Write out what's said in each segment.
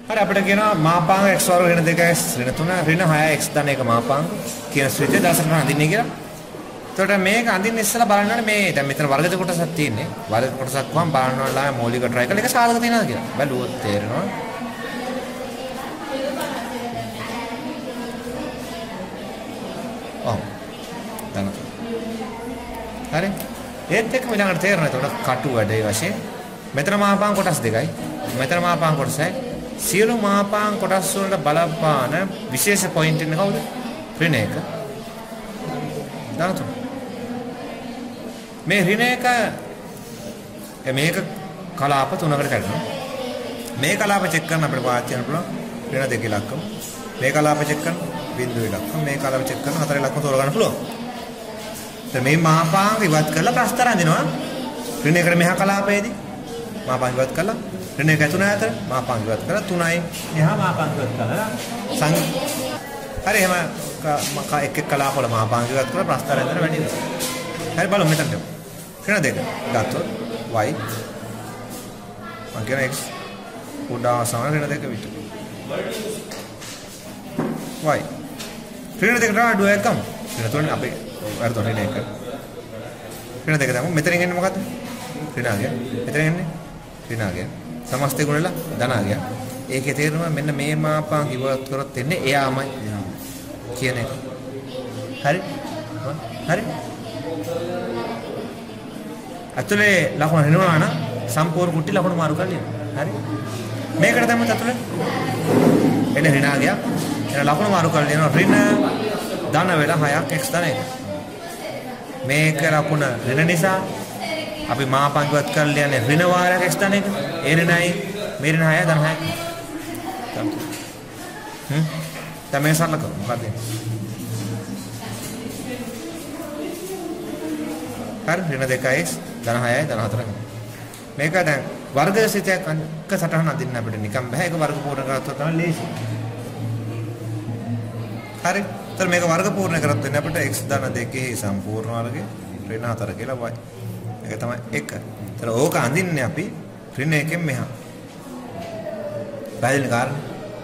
හරි අපිට කියනවා මාපාංග x වර්ග ඍණ 2x ඍණ 3 ඍණ 6x ධන 1 මාපාංග කියන ස්විච් දසරට අඳින්නේ කියලා. එතකොට මේක අඳින්න ඉස්සලා බලන්න ඕනේ මේ දැන් මෙතන වර්ගද කොටසක් තියෙන්නේ. වර්ග කොටසක් වම් බලන්න ඕනලා මූලික ට්‍රයිකල් එක සාධක තියෙනවද කියලා. බැලුවොත් තේරෙනවා. ඔව්. ධන 3. හරි. ඒත් එක්කම ඊළඟට තේරෙනවා. එතකොට කටු වැඩේ වශයෙන් මෙතන මාපාංග කොටස් දෙකයි. මෙතන මාපාංග කොටසයි. සියලු මාපාංග කොටස් වලට බලපාන විශේෂ පොයින්ට් එක කවුද? ඍණ 1. ධන 3. මේ ඍණ 1 මේක කලාප තුනකට කඩනවා. මේ කලාප චෙක් කරන්න අපිට පාවිච්චි කරන්න පුළුවන් ඍණ 2 ඉලක්කම. මේ කලාප චෙක් කරන්න බිංදුව ඉලක්කම. මේ කලාප චෙක් කරන්න 4 ඉලක්කම තෝරගන්න පුළුවන්. දැන් මේ මාපාංග ඉවත් කරලා ප්‍රස්තර අඳිනවා. ඍණ 1 මෙහා කලාපයේදී මාපාංග ඉවත් කරලා ඍණ 1 3 අතර මාපාංග ඉවත් කරලා 3යි මෙහා මාපාංග ඉවත් කරලා හරි එහෙම එක කලාප වල මාපාංග ඉවත් කරලා ප්‍රස්තර අඳින වැඩි වෙනවා. හරි බලමු මෙතනට. ඍණ 2 ගත්තොත් y මම කියන x උඩා සමාන ඍණ 2 විතර. y ඍණ 2 ට අඩු එකම ඍණ 3 අපේ වර්ධන ඍණ 1 ඍණ 2 තමයි මෙතනින් එන්නේ මොකද්ද? ඍණාගය. මෙතනින් එන්නේ ඍණාගය. සමස්තය ගුණලා ධනාගය. ඒකේ තේරුම මෙන්න මේ මාපාංග ඉවත් කරොත් එන්නේ එයාමයි කියන එක. හරි? හරි? අතුලේ ලකුණ හෙනවා නම් සම්පූර්ණ කුටි ලකුණ මාරු කරලා ඉන්න. හරි? මේකට තමයි අතුලේ එන්නේ ඍණාගය. එන ලකුණ මාරු කරලා ඉන්නවා ඍණ ධන වෙලා 6ක් x ධන 1. මේක ලකුණ ඍණ නිසා අපි මාපාංග ඉවත් කරලා යන්නේ ඍණ වාරයක් x ධන 1. ඒ ඍණයි මේ ඍණ 6 ධන 6. තමයි සරලක මොකද? හරි ඍණ 2x ධන 6යි ධන 4යි. මේක දැන් වර්ග සිතයක් අංක සටහන අදින්න අපිට නිකන් බෑ. ඒක වර්ග පූර්ණ කරගත්තොත් තමයි ලේසි. හරි. ඒතර මේක වර්ග පූර්ණ කරත් වෙන්නේ අපිට x ධන 2 සම්පූර්ණ වර්ගය ඍණ 4 කියලා y. ඒක තමයි 1. ඒතර ඕක අඳින්නේ අපි ඍණ 1කින් මෙහා. පැහැදිලි කාරණා.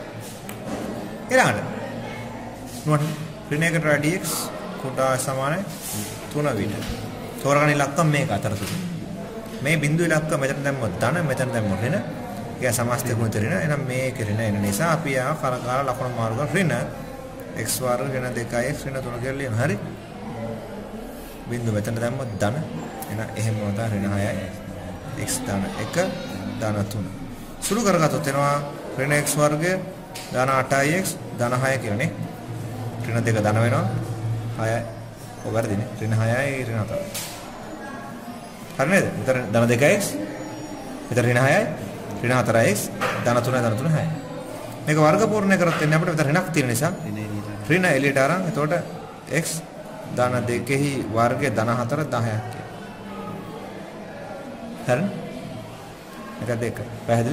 ඊළඟට නුවන් ඍණ 1ට වැඩි x කුඩා සමානයි 3 විතර. තෝරගන්න ඉලක්කම් මේක අතරතුර. මේ බිංදු ඉලක්ක මෙතන දැම්මොත් ධන මෙතන දැම්මොත් ඍණ. ඒක සමස්ත ගුණිත ඍණ. එහෙනම් මේක ඍණ එන නිසා අපි ආ කරකාර ලකුණු මාරු කරලා ඍණ x වර්ග ඍණ 2x ඍණ 3 කියලා ලියන. හරි. බිංදු මෙතන දැම්මොත් ධන. එහෙනම් එහෙම වතා ඍණ 6යි. x ධන 1 ධන 3. සුළු කරගත්තොත් එනවා ඍණ x වර්ග ධන 8ix ධන 6 කියලා නේ. ඍණ 2 ධන වෙනවා 6යි. ඔය වැරදිනේ. ඍණ 6යි ඍණ 4යි. හරි නේද? මෙතන ධන 2x මෙතන ඍණ 6යි ඍණ 4x ධන 3යි ධන 3 6යි. මේක වර්ග පූර්ණ කරොත් එන්නේ අපිට මෙතන ඍණක් තියෙන නිසා ඍණ එළියට අරන් එතකොට x ධන 2හි වර්ගය ධන 4 10ක් කියලා. හරි? මේක 2. පැහැදිලි?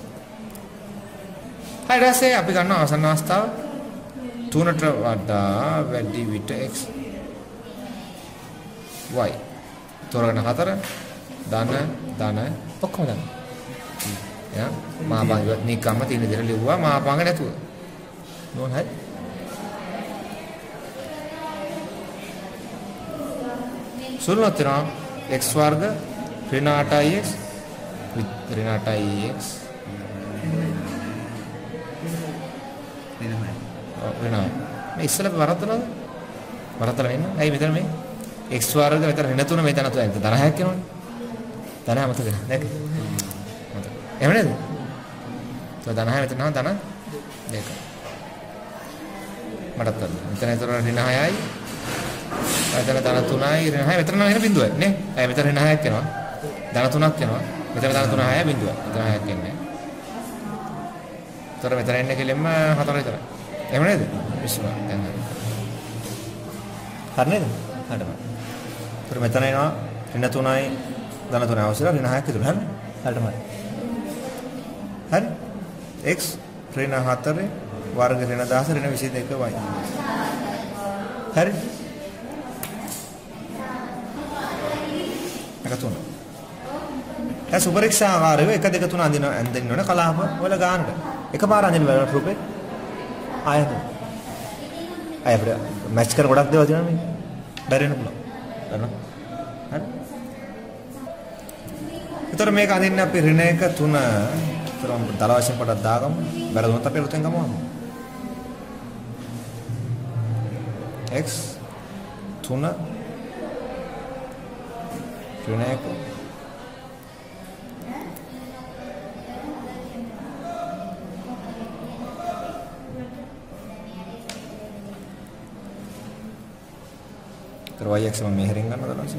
හරි ඊටසේ අපි ගන්න අවසන් අවස්ථාව 3ට වඩා වැඩි විට x y තෝරගන්න 4 ධන ඔක්කොම දාන්න. යා මාපාංග ඉවත් නිකම්ම තියෙන විදිහට ලිව්වා මාපාංග නැතුව. නෝන හරි. සුළුනතර x වර්ග ඍණ 8ix ඍණ 8ix ඍණ මේ ඉස්සෙල්ලා වරද්දනවද? වරද්දලා ඉන්න. ඇයි මෙතන මේ x වර්ග මෙතන ඍණ 3 මෙතන 3 ධන 6ක් වෙනවනේ. ධන 6 මතකද? දැක්ක. එහෙම නේද? ධන 6 මෙතන ධන 2. මටත් ගන්න. මෙතන ඒතර ඍණ 6යි. මෙතන ධන 3යි ඍණ 6 මෙතන නම් එන බිඳුවයි නේ. ඇයි මෙතන ඍණ 6ක් වෙනවා. ධන 3ක් වෙනවා. මෙතන ධන 3 6 බිඳුව. මෙතන 6ක් එන්නේ. ඒතර මෙතන එන්නේ කෙලින්ම 4 විතරයි. එහෙම නේද? විශ්වා දැන් හරි. හරි නේද? හරිද? ඒතර මෙතන එනවා ඍණ 3යි ධන 3යි අවශ්‍යලා ඍණ 6ක් විතර. හරි? හරිද? හරි? x ඍණ 4 වර්ග ඍණ 10 ඍණ 22y. හරි? එක තුන. දැන් සුපරීක්ෂා ආකාරය 1 2 3 අඳින්න ඕන කලාප වල ගානට. එකපාර අඳින වැරද්ද රූපේ ආයත. අය අපිට මැච් කර ගොඩක් දේවල් තියෙනවා මේ. බැරි වෙන පුළුවන්. දන්නවා. හරි. ඒතර මේක අඳින්න අපි ඍණ 1 3 තරම් දල වශයෙන් පොඩක් දාගමු. වැරදුනොත් අපි ලුතෙන් ගමු. x 3 ඍණ 1 y x මම මෙහෙරින් ගන්නවද නැසෙ?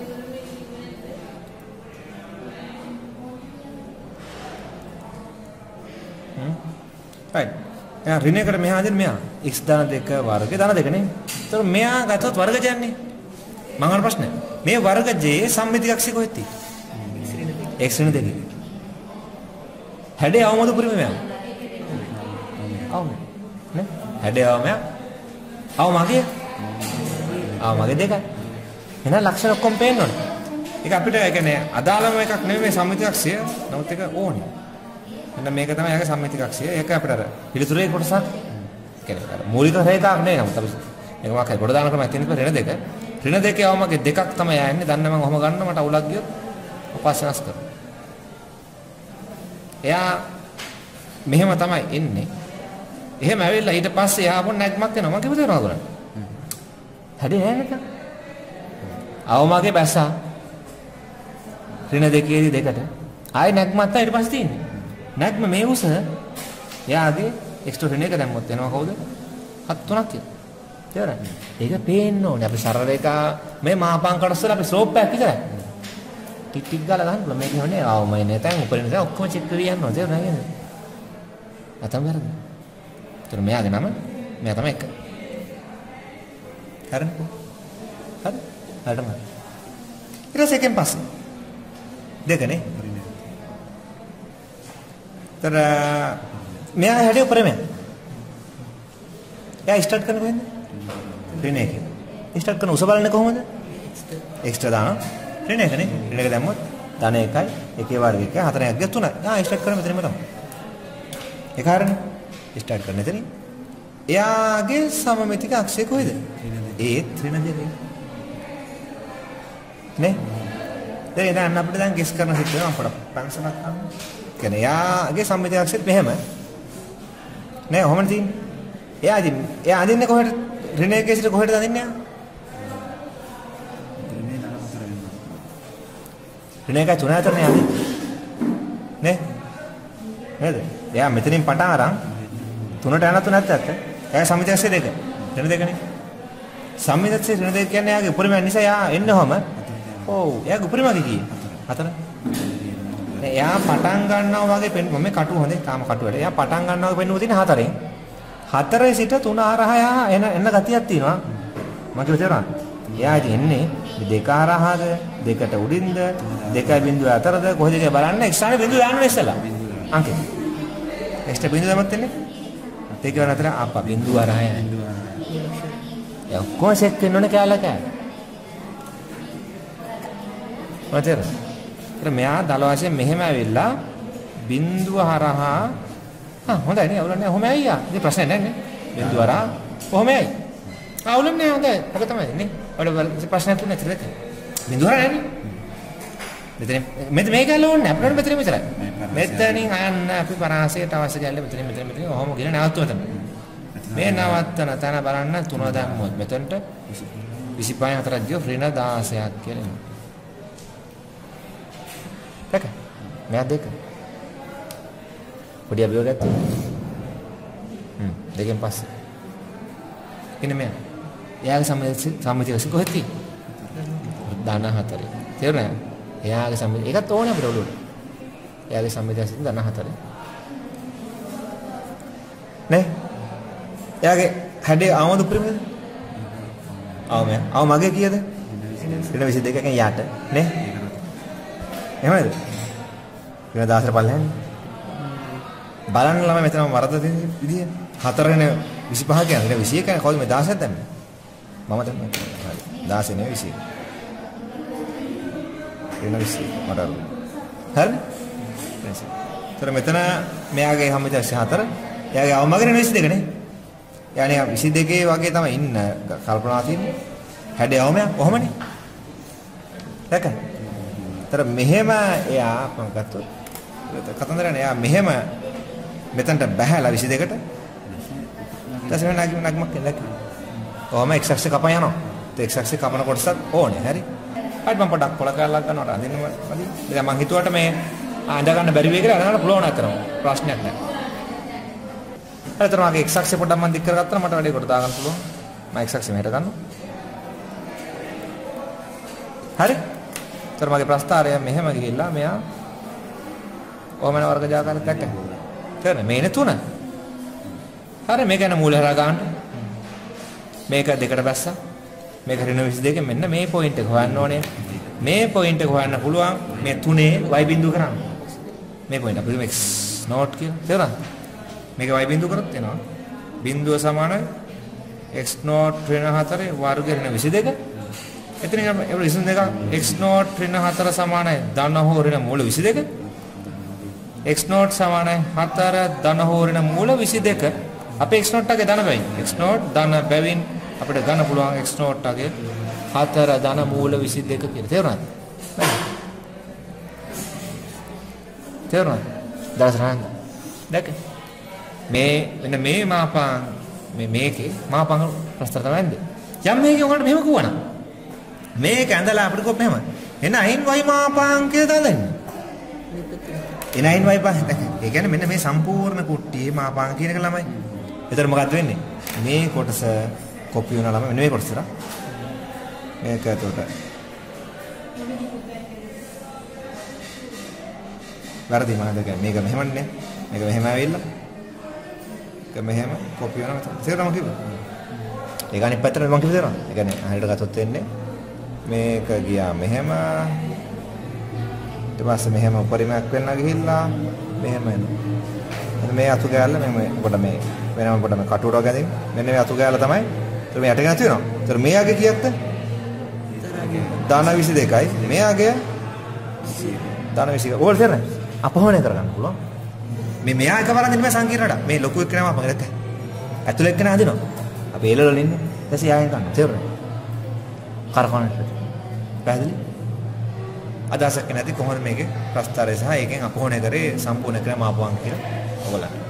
right. එයා ඍණ එකට මෙහා දෙන්න මෙහා x ධන 2 වර්ගය ධන 2 නේ. ඒතකොට මෙහා ගත්තොත් වර්ගජ යන්නේ. මම අහන ප්‍රශ්නේ. මේ වර්ගජයේ සම්මිතික අක්ෂය කොහෙද තියෙන්නේ? x ඍණ 2. හැඩය අවමද පුරිම මෙහා. අවම. නේ? හැඩය අවම මෙහා. අවමගේ මගේ දෙකයි. එහෙනම් ලක්ෂණ ඔක්කොම පේන්න ඕනේ. ඒක අපිට ඒ කියන්නේ අදාළම එකක් නෙමෙයි මේ සම්මිතිකක්ෂය. නමුත් ඒක ඕනේ. එහෙනම් මේක තමයි යාගේ සම්මිතිකක්ෂය. ඒක අපිට අර පිළිතුරේ කොටසක්. කියන්නේ අර මූලික රේඛාවක් නෙවෙයි. නමුත් අපි මේක මොකක්ද කොට දාන ක්‍රමයක් තියෙනවා ඍණ දෙක. ඍණ දෙකේ අවමගේ දෙකක් තමයි යන්නේ. දන්න මම ඔහම ගන්න මට අවුලක් ගියොත් උපස්සනස් කරනවා. එයා මෙහෙම තමයි එන්නේ. එහෙම ඇවිල්ලා ඊට පස්සේ එයා මොන නැග්මක් එනවා. මම කිව්ව දේ නෝ කරන්නේ. හැදේ නෑ නේද? අවමගේ බැස්සා ඍණ දෙකේදී දෙකට ආයි නැග්මත් ඊට පස්සේ තියෙන්නේ. නැග්ම මේ උස එයාගේ එක්ස්ට්‍රා ඍණ එක දැම්මොත් එනවා කවුද? 7 3ක් කියලා. තේරෙනවද? ඒක පේන්න ඕනේ. අපි සරල රේඛා මේ මාපාංක කොටස් වල අපි ස්ලෝප් එකක් විතරයි. ටික් ටික් ගාලා ගන්න පුළුවන්. මේක නෙවෙයි අවමයි නැතන් උපරිම දැන් ඔක්කොම චෙක් කරලා යනවා. තේරුණා නේද? අතම වැරද්ද. ඒතර මෙයාගේ නම මෙයා තමයි එක. හරිද? හරි? හරිද? ඊට පස්සේ එකෙන් පස්සේ දෙකනේ. තර මෙයා හැඩේ උපරමයි. එයා ස්ටාර්ට් කරන කොහෙන්ද? ඍණ එකෙන්. ස්ටාර්ට් කරන උස බලන්නේ කොහොමද? එක්ස්ට්‍රා දානවා. ඍණ එකනේ. ඍණ එක දැම්මොත් ධන 1යි, එකේ වර්ගය 1යි, 4යි, 3යි. ස්ටාර්ට් කරන මෙතනම තමයි. ඒක හරිනේ. ස්ටාර්ට් කරන එතනින්. එයාගේ සමමිතික අක්ෂය කොහෙද? ඒත් ඍණ 2. නේ? දැන් අපිට දැන් ගෙස් කරන්න සිද්ධ වෙනවා අපට පන්සලක් ගන්න. කියන්නේ එයාගේ සම්මිතික අක්ෂයත් මෙහෙම. නේ ඔහොමද තියෙන්නේ. එයා අඳින්නේ කොහෙද? ඍණ 1 සිට කොහෙද අඳින්නේ? ඍණ 1 3 අතරනේ අඳින්නේ. නේ? නේද? එයා මෙතනින් පටන් අරන් 3ට යන 3ත් ඇත්ත. එයා සම්මිතික අක්ෂය 2. ඍණ 2නේ. සම්මිතික අක්ෂය ඍණ 2 කියන්නේ එයාගේ උපරිම නිසා එයා එන්නේ ඔහම. ඔව් එයාගේ උපරිමගේ කීය? 4. එයා පටන් ගන්නවා වගේ මම මේ කටුව හොඳේ තාම කටුවට. එයා පටන් ගන්නවා වගේ පෙන්නුව තියෙන 4න්. 4 සිට 3 හරහා එන්න ගතියක් තියෙනවා. මම කිව්ව තේරුණාද? එයා ඉතින් එන්නේ මේ 2 හරහාද 2ට උඩින්ද 2.4ද කොහෙද කියලා බලන්න එක්ස්ට්‍රා බිඳුව දාන්න ඉස්සලා. අංකේ. එක්ස්ට්‍රා බිඳුව දැම්මත් එන්නේ. ඒක වල අතර අප්පා බිඳුව හරහා යන්නේ. එයා කොහොම සෙට් වෙන්න ඕනේ කියලා. මතර. මෙයා දල වශයෙන් මෙහෙම ඇවිල්ලා බිඳුව හරහා හොඳයි නේ අවුලක් නෑ ඔහොම ඇයියා. ඉතින් ප්‍රශ්නයක් නෑ නේ. බිඳුව හරහා ඔහොම ඇයි. අවුලක් නෑ හොඳයි. ඔක තමයි නේ. ඔය ප්‍රශ්නයක් තුන ඇතුළත. බිඳුව හරහා නෑනේ. මෙතන මේක ඇලෝන්නේ අපිට මෙතන විතරයි. මෙතනින් අයන්න අපි පරාසයට අවශ්‍ය ගැල්ල මෙතන ඔහොම ගින නැවතුම තමයි. මේ නවත්තන තැන බලන්න 3 දැම්මොත් මෙතනට 25 4ක් ගියෝ ඍණ 16ක් කියලා එනවා. දෙක. මෙයා දෙක. පොඩි අභියෝගයක් තියෙනවා. දෙකෙන් පස්සේ. ඉන්නේ මෙයා. එයාගේ සම්මිතිය කොහෙද තියෙන්නේ? ධන 4. තේරුණාද? එයාගේ සම්මිතිය. ඒකත් ඕනේ අපිට ඔළුවට. එයාගේ සම්මිතිය ධන 4. නේ? එයාගේ හැඩේ ආවද උපරිමද? ආව මගේ කීයද? 22කින් යට නේ? එහෙමද? වෙන 10ට පල්ලෙන් බලන්න ළමයි මෙතන වරද දෙන විදිය 4නේ 25 කියන්නේ 21 කියන්නේ කොහොමද මේ 16ක් දැම්මේ? මම දැම්මේ. හරි. 16 නෙවෙයි 21. එන 20 මට හරිනේ? ඒතර මෙතන මෙයාගේ හැමතිස්සෙ 24. එයාගේ අවමගනේ 22 නේ. යන්නේ 22 වගේ තමයි ඉන්න කල්පනා තියෙන්නේ. හැඩය අවමයක් කොහමනේ? දැක. ඒතර මෙහෙම එයා මම ගත්තොත් කතන්දරනේ එයා මෙහෙම මෙතනට බහැලා 22ට. ඊට පස්සේ නගමක් ලැක. කොහම x axis කපන යනවා. ඒ x axis කපන කොටසත් ඕනේ. හරි. හරි මම පොඩක් කොල කරලා ගන්නවට අදින්න මදි. දැන් මං හිතුවට මේ අඳ ගන්න බැරි වෙයි කියලා අඳ ගන්න පුළුවන් අතරම. ප්‍රශ්නයක් නැහැ. හරිතර මගේ x axis පොඩ්ඩක් මම දික් කරගත්තා මට වැඩි කොට දාගන්න පුළුවන්. මම x axis මෙහෙට ගන්නවා. හරි. ඒතර මගේ ප්‍රස්තාරය මෙහෙම ගිහිල්ලා මෙයා ඕමන වර්ග ජාකාරයක් දැක්කද? තේරෙන්නේ මේනේ 3. හරි මේක යන මූල හරහා ගන්න. මේක දෙකට බැස්සා. මේක ඍණ 22 මෙන්න මේ පොයින්ට් එක හොයන්න ඕනේ. මේ පොයින්ට් එක හොයන්න පුළුවන් මේ 3 y බිඳුව කරන්න. මේ පොයින්ට් අපිට x නෝට් කියලා තේරුණාද? මේක y බිඳුව කරොත් එනවා. බිඳුව සමානයි x නෝට් ඍණ 4 වර්ග ඍණ 22. එතන ඒ 22 x නෝට් ඍණ 4 සමානයි ධන හෝ ඍණ මූල 22. x නෝට් සමානයි 4 ධන හෝ ඍණ මූල 22. අපේ x නෝට් එකේ ධන බැවින් x නෝට් ධන බැවින් අපිට ගන්න පුළුවන් x නෝට් එකේ 4 ධන මූල 22 කියලා. තේරුණාද? තේරුණාද? දවසරන් දැක මේ වෙන මේ මාපං මේකේ මාපං ප්‍රස්තර තමයි නේද? යම් මේකේ උගලට මෙහෙම කිව්වනම් මේක ඇඳලා අපිට කොහොම මෙහෙම එන අයින් y මාපං කියලා දාන්නේ. එන අයින් y පාං. ඒ කියන්නේ මෙන්න මේ සම්පූර්ණ කුට්ටියේ මාපං කියන එක ළමයි. එතන මොකද්ද වෙන්නේ? මේ කොටස කොපි වෙනවා ළමයි. මෙන්න මේ කොටස ರಾ. මේක එතකොට වැරදි මනද කියන්නේ මේක මෙහෙමනේ. මේක මෙහෙම ආවිල්ලා. ඒක මෙහෙම කොපි වෙනවා මෙතන. තේරුණාම කිව්වා. ඒක අනිත් පැත්තට මම කිව්ව තේරුණා. ඒ කියන්නේ හරියට ගත්තොත් වෙන්නේ මේක ගියා මෙහෙම. ඊට පස්සේ මෙහෙම උපරිමයක් වෙන්න ගිහිල්ලා මෙහෙම එනවා. මේ අතු ගෑල්ල මෙහෙම පොඩ මේ වෙනම පොඩ මේ කටුවර වගේ ඇදින් මෙන්න මේ අතු ගෑල්ල තමයි. ඒතර මේ යට ගෙන තියෙනවා. ඒතර මෙයාගේ කීයක්ද? ධන 22යි. මෙයාගේ ධන 22. ඕල් තේරෙන්නේ? අපහොණය කරගන්න පුළුවන්. මෙයා එකවරක් නෙමෙයි සංකීර්ණට. මේ ලොකු එක්කනම අපහොණය දැක්ක. ඇතුළ එක්කන හදිනවා. අපි එළවල ඉන්නේ. ඊට පස්සේ ආයෙ ගන්න. තේරුණා? කරකවන්නට. පැහැදිලි? අදහසක් නැති කොහොමද මේකේ ප්‍රස්තාරය සහ ඒකෙන් අපහොණය කරේ සම්පූර්ණ ක්‍රම ආපුවන් කියලා ඔයගොල්ලන්